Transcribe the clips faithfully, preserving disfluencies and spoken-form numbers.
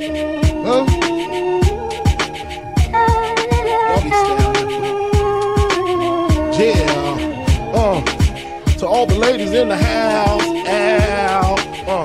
Huh? Yeah. Uh. To all the ladies in the house. Ow. Uh.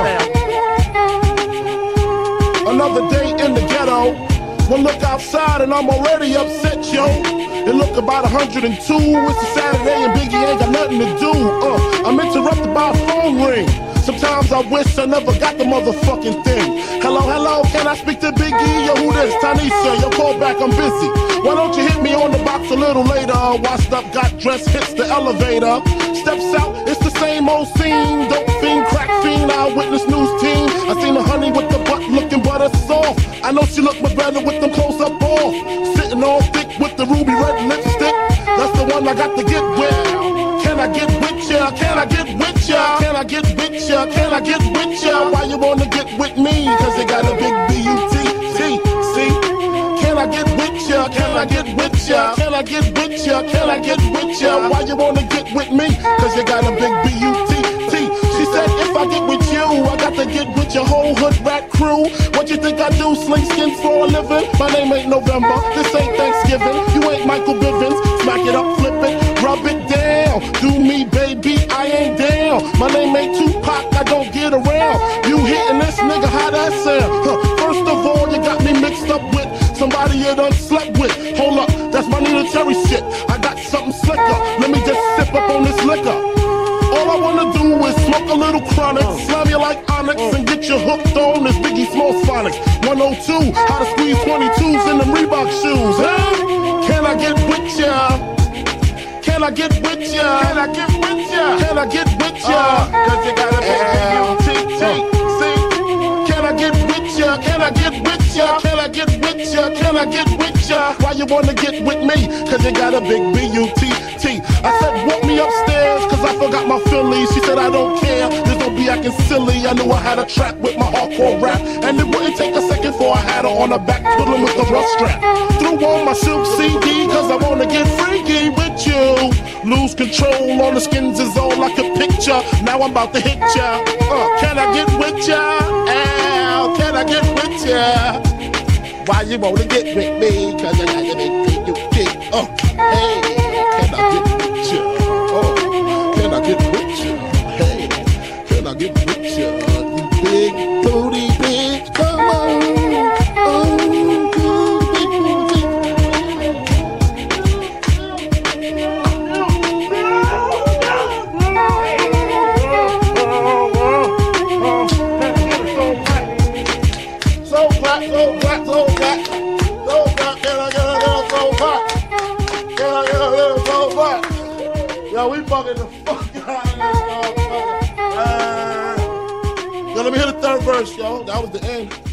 uh. Another day in the ghetto. One look outside and I'm already upset, yo. It look about one hundred and two. It's a Saturday and Biggie ain't got nothing to do. Uh, I'm interrupted by a phone ring. Sometimes I wish I never got the motherfucking thing. Hello, hello, can I speak to Biggie? Yo, who this? Tanisha, yo, call back, I'm busy. Why don't you hit me on the box a little later? Washed up, got dressed, hits the elevator. Steps out, it's the same old scene. Dope fiend, crack fiend, eyewitness news team. I seen the honey with the butt looking butter soft. I know she look much better with them close up off. Sitting all thick with the ruby red lipstick. That's the one I got to get with. Can I get with ya? Can I get with ya? Can I get with ya? Can I get with ya? Why you wanna get with me? Cause you got a big B U T T, see? Can I get with ya? Can I get with ya? Can I get with ya? Can I get with ya? Why you wanna get with me? Cause you got a big B U T T. She said if I get with you, I got to get with your whole hood rat crew. What you think I do? Sling skins for a living? My name ain't November, this ain't Thanksgiving. You ain't Michael Bivins. Smack it up, flip it, rub it down. Do me, baby, I ain't down. My name ain't Tupac, I don't get around. You hitting this nigga, how that sound? Huh. First of all, you got me mixed up with somebody you done slept with. Hold up, that's my Nina Cherry shit. I got something slicker, let me just sip up on this liquor. All I wanna do is smoke a little chronic, slam you like Onyx, and get you hooked on this Biggie Smalls Phonics. one oh two, how to squeeze twenty-twos in them Reebok shoes, huh? Can I get with ya? Can I get with ya? Can I get with ya? Can I get with ya? Uh, Cause you got a big B U T T, see? Can I get with ya? Can I get with ya? Can I get with ya? Can I get with ya? Why you wanna get with me? Cause you got a big B U T T. I said walk me upstairs cause I forgot my Phillies. She said I don't care, just don't be acting silly. I knew I had a trap with my hardcore rap, and it wouldn't take a second for I had her on her back twiddling with the rough strap. Threw on my silk C D cause I wanna get freaky with you. Lose control on the skins is all I could picture. Now I'm about to hit ya. Uh, can I get with ya? Ow, can I get with ya? Why you wanna get with me? Cause I got the big big you kick. Oh, hey, can I get with ya? Oh, can I get with ya? Hey, can I get with ya? You big booty bitch, come on. Oh, yo, we fucking the fuck out of this motherfucker. Uh, yo, let me hear the third verse, yo. That was the end.